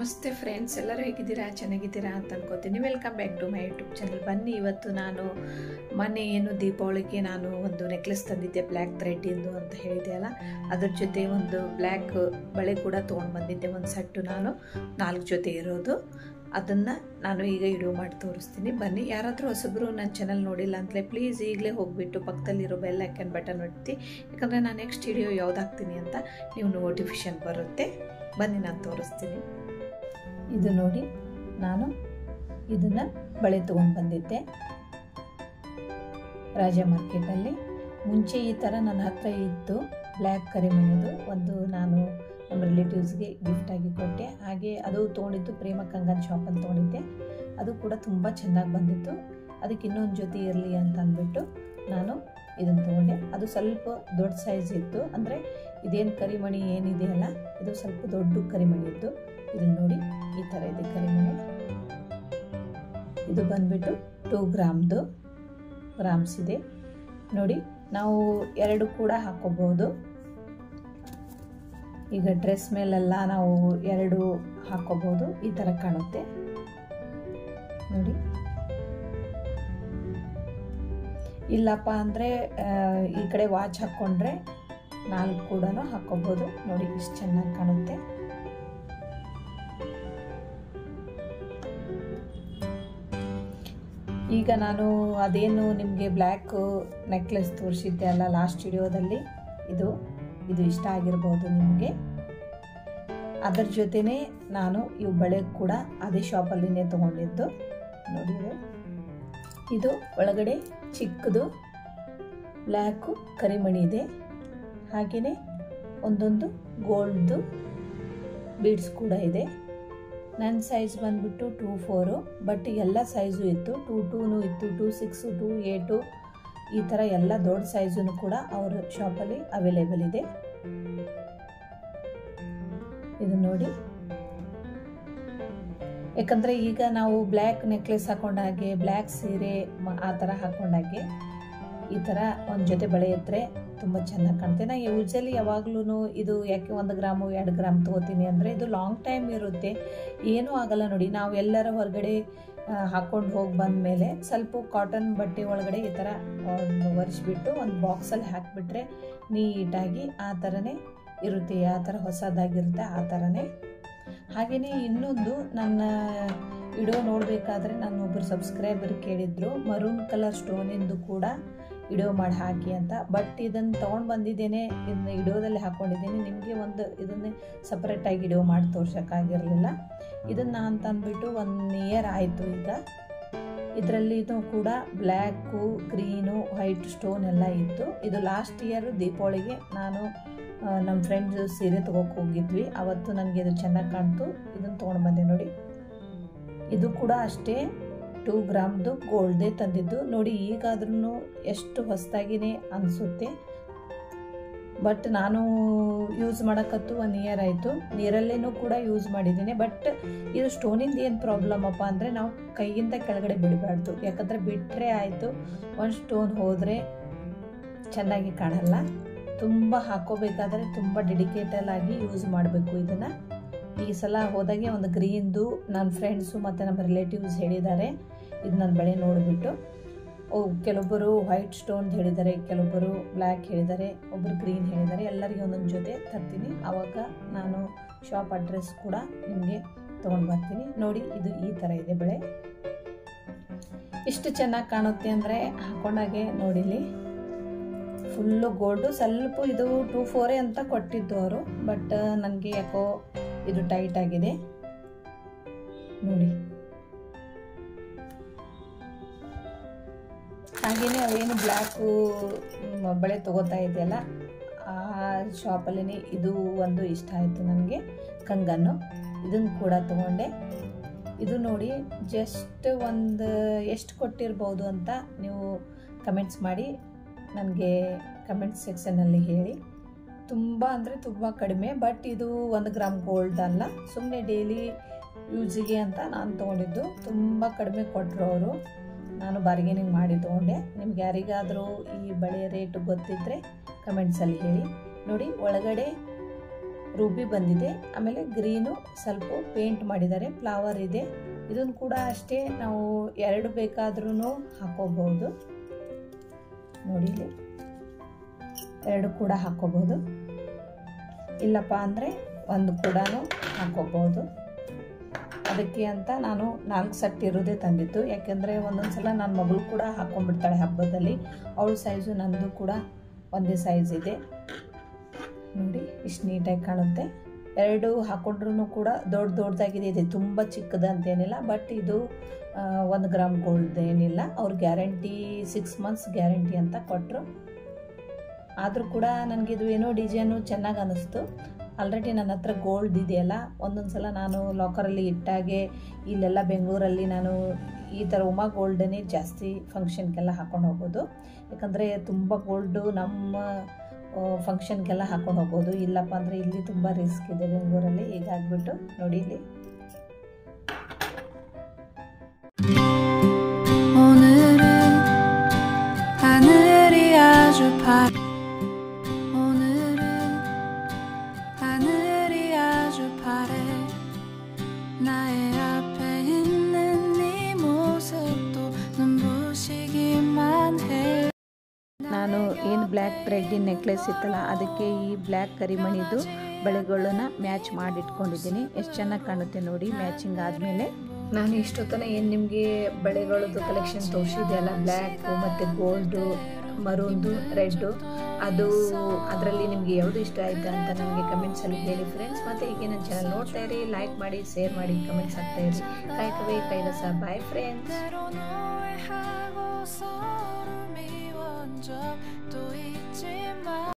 ನಮಸ್ತೆ ಫ್ರೆಂಡ್ಸ್, ಎಲ್ಲರೂ ಹೇಗಿದ್ದೀರಾ? ಚೆನ್ನಾಗಿದ್ದೀರಾ ಅಂತ ಅನ್ಕೋತೀನಿ. Welcome back to my YouTube channel. ಬನ್ನಿ, ಇವತ್ತು ನಾನು ಮೊನ್ನೆ ಏನು ದೀಪಾವಳಿಗೆ ನಾನು ಒಂದು ನೆಕ್ಲೆಸ್ ತಂದಿದ್ದೆ, ಬ್ಲ್ಯಾಕ್ ಥ್ರೆಡ್ಡಿಂದು ಅಂತ ಹೇಳಿದೆ ಅಲ್ಲ, ಅದ್ರ ಜೊತೆ ಒಂದು ಬ್ಲ್ಯಾಕ್ ಬಳೆ ಕೂಡ ತೊಗೊಂಡು ಬಂದಿದ್ದೆ. ಒಂದು ಸೆಟ್ಟು ನಾನು 4 ಜೊತೆ ಇರೋದು, ಅದನ್ನು ನಾನು ಈಗ ವಿಡಿಯೋ ಮಾಡಿ ತೋರಿಸ್ತೀನಿ. ಬನ್ನಿ, ಯಾರಾದರೂ ಹೊಸಬ್ರು ನನ್ನ ಚಾನಲ್ ನೋಡಿಲ್ಲ ಅಂತಲೇ ಪ್ಲೀಸ್ ಈಗಲೇ ಹೋಗಿಬಿಟ್ಟು ಪಕ್ಕದಲ್ಲಿರೋ ಬೆಲ್ ಐಕನ್ ಬಟನ್ ಒತ್ತಿ, ಯಾಕಂದರೆ ನಾನು ನೆಕ್ಸ್ಟ್ ವಿಡಿಯೋ ಯಾವ್ದು ಹಾಕ್ತೀನಿ ಅಂತ ನೀವು ನೋಟಿಫಿಕೇಷನ್ ಬರುತ್ತೆ. ಬನ್ನಿ, ನಾನು ತೋರಿಸ್ತೀನಿ. ಇದು ನೋಡಿ, ನಾನು ಇದನ್ನು ಬಳೆ ತೊಗೊಂಡು ಬಂದಿದ್ದೆ ರಾಜ ಮಾರ್ಕೆಟಲ್ಲಿ. ಮುಂಚೆ ಈ ಥರ ನನ್ನ ಹತ್ರ ಇತ್ತು ಬ್ಲ್ಯಾಕ್ ಕರಿಮಣಿದು, ಒಂದು ನಾನು ನಮ್ಮ ರಿಲೇಟಿವ್ಸ್ಗೆ ಗಿಫ್ಟಾಗಿ ಕೊಟ್ಟೆ. ಹಾಗೆ ಅದು ತೊಗೊಂಡಿದ್ದು ಪ್ರೇಮ ಕಂಗನ್ ಶಾಪಲ್ಲಿ ತೊಗೊಂಡಿದ್ದೆ. ಅದು ಕೂಡ ತುಂಬ ಚೆನ್ನಾಗಿ ಬಂದಿತ್ತು. ಅದಕ್ಕೆ ಇನ್ನೊಂದು ಜೊತೆ ಇರಲಿ ಅಂತ ಅಂದ್ಬಿಟ್ಟು ನಾನು ಇದನ್ನು ತೊಗೊಂಡೆ. ಅದು ಸ್ವಲ್ಪ ದೊಡ್ಡ ಸೈಜ್ ಇತ್ತು, ಅಂದರೆ ಇದೇನು ಕರಿಮಣಿ ಏನಿದೆಯಲ್ಲ, ಇದು ಸ್ವಲ್ಪ ದೊಡ್ಡ ಕರಿಮಣಿ ಇತ್ತು. ಇದನ್ನು ನೋಡಿ, ಈ ಥರ ಇದೆ ಕರಿಮಣಿ. ಇದು ಬಂದ್ಬಿಟ್ಟು 2 ಗ್ರಾಮ್ಸ್ ಇದೆ ನೋಡಿ. ನಾವು 2 ಕೂಡ ಹಾಕೋಬಹುದು. ಈಗ ಡ್ರೆಸ್ ಮೇಲೆಲ್ಲ ನಾವು 2 ಹಾಕೋಬಹುದು. ಈ ಥರ ಕಾಣುತ್ತೆ ನೋಡಿ. ಇಲ್ಲಪ್ಪ ಅಂದರೆ ಈ ಕಡೆ ವಾಚ್ ಹಾಕ್ಕೊಂಡ್ರೆ 4 ಕೂಡ ಹಾಕೋಬಹುದು ನೋಡಿ. ಇಷ್ಟು ಚೆನ್ನಾಗಿ ಕಾಣುತ್ತೆ. ಈಗ ನಾನು ಅದೇನು ನಿಮಗೆ ಬ್ಲ್ಯಾಕ್ ನೆಕ್ಲೆಸ್ ತೋರಿಸಿದ್ದೆ ಅಲ್ಲ ಲಾಸ್ಟ್ ವಿಡಿಯೋದಲ್ಲಿ, ಇದು ಇಷ್ಟ ಆಗಿರ್ಬೋದು ನಿಮಗೆ. ಅದರ ಜೊತೆನೇ ನಾನು ಇವು ಬಳೆ ಕೂಡ ಅದೇ ಶಾಪಲ್ಲಿನೇ ತೊಗೊಂಡಿದ್ದು ನೋಡಿ. ಇದು ಒಳಗಡೆ ಚಿಕ್ಕದು ಬ್ಲ್ಯಾಕು ಕರಿಮಣಿ ಇದೆ, ಹಾಗೆಯೇ ಒಂದೊಂದು ಗೋಲ್ಡ್ದು ಬೀಡ್ಸ್ ಕೂಡ ಇದೆ. ನನ್ನ ಸೈಜ್ ಬಂದ್ಬಿಟ್ಟು 2-4, ಬಟ್ ಎಲ್ಲ ಸೈಜು ಇತ್ತು. 2-2 ಇತ್ತು, 2-6, 2-8 ಈ ಥರ ಎಲ್ಲ ದೊಡ್ಡ ಸೈಜು ಕೂಡ ಅವ್ರ ಶಾಪಲ್ಲಿ ಅವೈಲೇಬಲ್ ಇದೆ. ಇದು ನೋಡಿ, ಯಾಕಂದರೆ ಈಗ ನಾವು ಬ್ಲ್ಯಾಕ್ ನೆಕ್ಲೆಸ್ ಹಾಕೊಂಡಾಗೆ, ಬ್ಲ್ಯಾಕ್ ಸೀರೆ ಆ ಥರ ಹಾಕೊಂಡಾಗೆ ಈ ಥರ ಒಂದು ಜೊತೆ ಬಳೆ ಇದ್ದರೆ ತುಂಬ ಚೆನ್ನಾಗಿ ಕಾಣುತ್ತೆ. ನಾನು ಯೂಶಲಿ ಯಾವಾಗ್ಲೂ ಇದು ಯಾಕೆ 1 ಗ್ರಾಮು 2 ಗ್ರಾಮ್ ತೊಗೋತೀನಿ ಅಂದರೆ ಇದು ಲಾಂಗ್ ಟೈಮ್ ಇರುತ್ತೆ, ಏನೂ ಆಗಲ್ಲ ನೋಡಿ. ನಾವು ಎಲ್ಲರ ಹೊರಗಡೆ ಹಾಕ್ಕೊಂಡು ಹೋಗಿ ಬಂದಮೇಲೆ ಸ್ವಲ್ಪ ಕಾಟನ್ ಬಟ್ಟೆ ಒಳಗಡೆ ಈ ಥರ ಒರೆಸ್ಬಿಟ್ಟು ಒಂದು ಬಾಕ್ಸಲ್ಲಿ ಹಾಕಿಬಿಟ್ರೆ ನೀಟಾಗಿ ಆ ಥರನೇ ಇರುತ್ತೆ, ಯಾವ ಥರ ಹೊಸದಾಗಿರುತ್ತೆ ಆ ಥರನೇ. ಹಾಗೆಯೇ ಇನ್ನೊಂದು, ನನ್ನ ವಿಡಿಯೋ ನೋಡಬೇಕಾದ್ರೆ ನನ್ನ ಒಬ್ಬರು ಸಬ್ಸ್ಕ್ರೈಬರ್ ಕೇಳಿದ್ರು ಮರೂನ್ ಕಲರ್ ಸ್ಟೋನಿಂದು ಕೂಡ ವಿಡಿಯೋ ಮಾಡಿ ಹಾಕಿ ಅಂತ. ಬಟ್ ಇದನ್ನು ತೊಗೊಂಡು ಬಂದಿದ್ದೇನೆ, ಇದನ್ನ ವಿಡಿಯೋದಲ್ಲಿ ಹಾಕ್ಕೊಂಡಿದ್ದೀನಿ. ನಿಮಗೆ ಒಂದು ಇದನ್ನೇ ಸಪ್ರೇಟಾಗಿ ವಿಡಿಯೋ ಮಾಡಿ ತೋರ್ಸೋಕ್ಕಾಗಿರಲಿಲ್ಲ. ಇದನ್ನು ಅಂತ ಅಂದ್ಬಿಟ್ಟು 1 ಇಯರ್ ಆಯಿತು ಈಗ. ಇದರಲ್ಲಿನೂ ಕೂಡ ಬ್ಲ್ಯಾಕು, ಗ್ರೀನು, ವೈಟ್ ಸ್ಟೋನ್ ಎಲ್ಲ ಇತ್ತು. ಇದು ಲಾಸ್ಟ್ ಇಯರು ದೀಪಾವಳಿಗೆ ನಾನು ನಮ್ಮ ಫ್ರೆಂಡ್ಸ್ ಸೀರೆ ತೊಗೋಕೆ ಹೋಗಿದ್ವಿ, ಅವತ್ತು ನನಗೆ ಇದು ಚೆನ್ನಾಗಿ ಕಾಣ್ತು, ಇದನ್ನು ತೊಗೊಂಡು ಬಂದೆ ನೋಡಿ. ಇದು ಕೂಡ ಅಷ್ಟೇ 2 ಗ್ರಾಮ್ದು ಗೋಲ್ಡ್ದೇ ತಂದಿದ್ದು ನೋಡಿ. ಈಗಾದ್ರೂ ಎಷ್ಟು ಹೊಸದಾಗಿನೇ ಅನಿಸುತ್ತೆ. ಬಟ್ ನಾನು ಯೂಸ್ ಮಾಡೋಕ್ಕಂತೂ 1 ಇಯರ್ ಆಯಿತು. ನೀರಲ್ಲೇನೂ ಕೂಡ ಯೂಸ್ ಮಾಡಿದ್ದೀನಿ. ಬಟ್ ಇದು ಸ್ಟೋನಿಂದ ಏನು ಪ್ರಾಬ್ಲಮ್ ಅಪ್ಪ ಅಂದರೆ ನಾವು ಕೈಯಿಂದ ಕೆಳಗಡೆ ಬಿಡಬಾರ್ದು, ಯಾಕಂದರೆ ಬಿಟ್ಟರೆ ಆಯಿತು, ಒಂದು ಸ್ಟೋನ್ ಹೋದರೆ ಚೆನ್ನಾಗಿ ಕಾಣಲ್ಲ. ತುಂಬ ಹಾಕೋಬೇಕಾದ್ರೆ ತುಂಬ ಡೆಡಿಕೇಟಲ್ ಆಗಿ ಯೂಸ್ ಮಾಡಬೇಕು ಇದನ್ನು. ಈ ಸಲ ಹೋದಾಗೆ ಒಂದು ಗ್ರೀನ್ದು ನನ್ನ ಫ್ರೆಂಡ್ಸು ಮತ್ತು ನಮ್ಮ ರಿಲೇಟಿವ್ಸ್ ಹೇಳಿದ್ದಾರೆ, ಇದು ನನ್ನ ಬಳೆ ನೋಡಿಬಿಟ್ಟು. ಕೆಲವೊಬ್ಬರು ವೈಟ್ ಸ್ಟೋನ್ ಹೇಳಿದ್ದಾರೆ, ಕೆಲವೊಬ್ಬರು ಬ್ಲ್ಯಾಕ್ ಹೇಳಿದ್ದಾರೆ, ಒಬ್ಬರು ಗ್ರೀನ್ ಹೇಳಿದ್ದಾರೆ. ಎಲ್ಲರಿಗೂ ಒಂದೊಂದು ಜೊತೆ ತರ್ತೀನಿ, ಆವಾಗ ನಾನು ಶಾಪ್ ಅಡ್ರೆಸ್ ಕೂಡ ನಿಮಗೆ ತೊಗೊಂಡು ಬರ್ತೀನಿ ನೋಡಿ. ಇದು ಈ ಥರ ಇದೆ ಬಳೆ, ಇಷ್ಟು ಚೆನ್ನಾಗಿ ಕಾಣುತ್ತೆ ಅಂದರೆ ಹಾಕೊಂಡಾಗೆ ನೋಡಿಲಿ. ಫುಲ್ಲು ಗೋಲ್ಡು, ಸ್ವಲ್ಪ ಇದು 2-4 ಅಂತ ಕೊಟ್ಟಿದ್ದು ಅವರು, ಬಟ್ ನನಗೆ ಯಾಕೋ ಇದು ಟೈಟ್ ಆಗಿದೆ ನೋಡಿ. ಹಾಗೆಯೇ ಅವೇನು ಬ್ಲ್ಯಾಕು ಬಳೆ ತೊಗೋತಾ ಇದೆಯಲ್ಲ ಆ ಶಾಪಲ್ಲೇ ಇದು ಒಂದು ಇಷ್ಟ ಆಯಿತು ನನಗೆ, ಕಂಗನ್ನು. ಇದನ್ನು ಕೂಡ ತೊಗೊಂಡೆ. ಇದು ನೋಡಿ, ಜಸ್ಟ್ ಒಂದು ಎಷ್ಟು ಕೊಟ್ಟಿರ್ಬೋದು ಅಂತ ನೀವು ಕಮೆಂಟ್ಸ್ ಮಾಡಿ ನನಗೆ ಕಮೆಂಟ್ ಸೆಕ್ಷನಲ್ಲಿ ಹೇಳಿ. ತುಂಬ ಅಂದರೆ ತುಂಬ ಕಡಿಮೆ, ಬಟ್ ಇದು 1 ಗ್ರಾಮ್ ಗೋಲ್ಡ್ ಅಲ್ಲ, ಸುಮ್ಮನೆ ಡೈಲಿ ಯೂಸಿಗೆ ಅಂತ ನಾನು ತೊಗೊಂಡಿದ್ದು. ತುಂಬ ಕಡಿಮೆ ಕೊಟ್ಟರು ಅವರು, ನಾನು ಬಾರ್ಗೇನಿಂಗ್ ಮಾಡಿ ತೊಗೊಂಡೆ. ನಿಮ್ಗೆ ಯಾರಿಗಾದರೂ ಈ ಬಳೆ ರೇಟ್ ಗೊತ್ತಿದ್ದರೆ ಕಮೆಂಟ್ಸಲ್ಲಿ ಹೇಳಿ ನೋಡಿ. ಒಳಗಡೆ ರೂಬಿ ಬಂದಿದೆ. ಆಮೇಲೆ ಗ್ರೀನು ಸ್ವಲ್ಪ ಪೇಂಟ್ ಮಾಡಿದ್ದಾರೆ, ಫ್ಲವರ್ ಇದೆ. ಇದನ್ನು ಕೂಡ ಅಷ್ಟೇ ನಾವು 2 ಬೇಕಾದ್ರೂ ಹಾಕೋಬಹುದು. ನೋಡಿ ಇಲ್ಲಿ 2 ಕೂಡ ಹಾಕೋಬಹುದು, ಇಲ್ಲಪ್ಪ ಅಂದರೆ 1 ಕೂಡ ಹಾಕೋಬಹುದು. ಅದಕ್ಕೆ ಅಂತ ನಾನು 4 ಸೆಟ್ ಇರೋದೇ ತಂದಿದ್ದು. ಯಾಕೆಂದರೆ ಒಂದೊಂದ್ಸಲ ನನ್ನ ಮಗಳು ಕೂಡ ಹಾಕೊಂಡ್ಬಿಡ್ತಾಳೆ ಹಬ್ಬದಲ್ಲಿ. ಅವಳ ಸೈಜು ನಂದು ಕೂಡ ಒಂದೇ ಸೈಜ್ ಇದೆ. ನೋಡಿ ಇಷ್ಟು ನೀಟಾಗಿ ಕಾಣುತ್ತೆ. 2 ಹಾಕೊಂಡ್ರೂ ಕೂಡ ದೊಡ್ಡದಾಗಿದೆ. ಇದೆ ತುಂಬ ಚಿಕ್ಕದಂತೇನಿಲ್ಲ, ಬಟ್ ಇದು 1 ಗ್ರಾಮ್ ಗೋಲ್ಡ್ ಏನಿಲ್ಲ. ಅವ್ರ ಗ್ಯಾರಂಟಿ 6 ಮಂತ್ಸ್ ಗ್ಯಾರಂಟಿ ಅಂತ ಕೊಟ್ಟರು. ಆದರೂ ಕೂಡ ನನಗಿದು ಏನೋ ಡಿಸೈನು ಚೆನ್ನಾಗಿ ಅನ್ನಿಸ್ತು. ಆಲ್ರೆಡಿ ನನ್ನ ಹತ್ರ ಗೋಲ್ಡ್ ಇದೆಯಲ್ಲ, ಒಂದೊಂದು ಸಲ ನಾನು ಲಾಕರಲ್ಲಿ ಇಟ್ಟಾಗೆ ಇಲ್ಲೆಲ್ಲ ಬೆಂಗಳೂರಲ್ಲಿ ನಾನು ಈ ಥರ ಉಮಾ ಗೋಲ್ಡನ್ನೇ ಜಾಸ್ತಿ ಫಂಕ್ಷನ್ಗೆಲ್ಲ ಹಾಕೊಂಡು ಹೋಗೋದು. ಯಾಕಂದರೆ ತುಂಬ ಗೋಲ್ಡು ನಮ್ಮ ಫಂಕ್ಷನ್ಗೆಲ್ಲ ಹಾಕೊಂಡು ಹೋಗ್ಬೋದು. ಇಲ್ಲಪ್ಪ ಅಂದರೆ ಇಲ್ಲಿ ತುಂಬ ರಿಸ್ಕ್ ಇದೆ ಬೆಂಗಳೂರಲ್ಲಿ. ಹೀಗಾಗ್ಬಿಟ್ಟು ನೋಡಿ ಇಲ್ಲಿ ನಾನು ಏನು ಬ್ಲ್ಯಾಕ್ ಥ್ರೆಡ್ಡಿನ ನೆಕ್ಲೆಸ್ ಇತ್ತಲ್ಲ, ಅದಕ್ಕೆ ಈ ಬ್ಲ್ಯಾಕ್ ಕರಿಮಣಿದು ಬಳೆಗಳನ್ನ ಮ್ಯಾಚ್ ಮಾಡಿಟ್ಕೊಂಡಿದ್ದೀನಿ. ಎಷ್ಟು ಚೆನ್ನಾಗಿ ಕಾಣುತ್ತೆ ನೋಡಿ ಮ್ಯಾಚಿಂಗ್ ಆದಮೇಲೆ. ನಾನು ಇಷ್ಟೊತ್ತನ ಏನು ನಿಮಗೆ ಬಳೆಗಳದ್ದು ಕಲೆಕ್ಷನ್ ತೋರಿಸಿದೆಯಲ್ಲ, ಬ್ಲ್ಯಾಕು ಮತ್ತು ಗೋಲ್ಡು, ಮರೂನ್ದು, ರೆಡ್ಡು, ಅದರಲ್ಲಿ ನಿಮಗೆ ಯಾವುದು ಇಷ್ಟ ಆಯಿತಾ ಅಂತ ನನಗೆ ಕಮೆಂಟ್ಸಲ್ಲಿ ಹೇಳಿ ಫ್ರೆಂಡ್ಸ್. ಮತ್ತು ಈಗ ನನ್ನ ಚಾನಲ್ ನೋಡ್ತಾ ಇರಿ, ಲೈಕ್ ಮಾಡಿ, ಶೇರ್ ಮಾಡಿ, ಕಮೆಂಟ್ಸ್ ಆಗ್ತಾ ಇರಿ. ಕಾಯ್ಕವೇ ಕೈಲಸ. Bye friends.